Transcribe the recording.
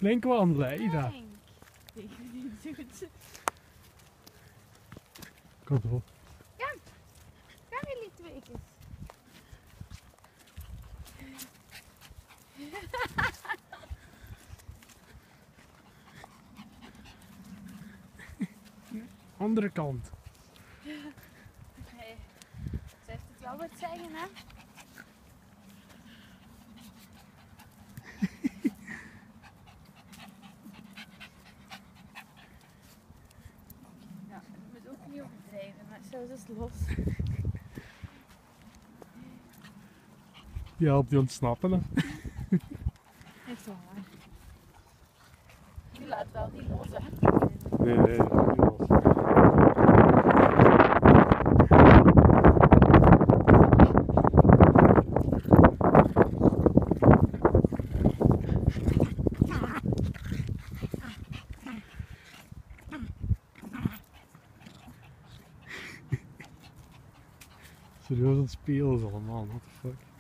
flink wandelen, hè, Ida. Henk. Tegen die doet. Kom op. Gaan jullie twee keer? Andere kant. Nee. Ze heeft het wel wat zeggen, hè? Ja, je moet ook niet overdrijven, maar zo is het los. Die helpt je ontsnappen, hè. Echt wel waar. Je laat wel niet los, hè? Nee, nee, dat gaat niet los. Serieus aan het spelen is allemaal, what the fuck.